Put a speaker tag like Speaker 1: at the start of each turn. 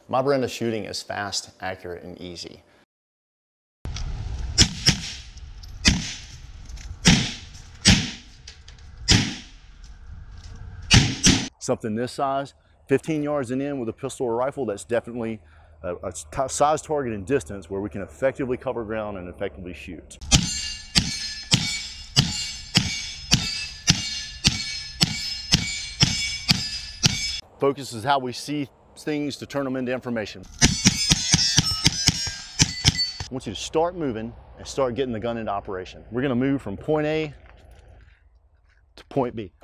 Speaker 1: My brand of shooting is fast, accurate, and easy. Something this size, 15 yards and in with a pistol or rifle, that's definitely a size, target, and distance where we can effectively cover ground and effectively shoot. Focus is how we see things to turn them into information. I want you to start moving and start getting the gun into operation. We're going to move from point A to point B.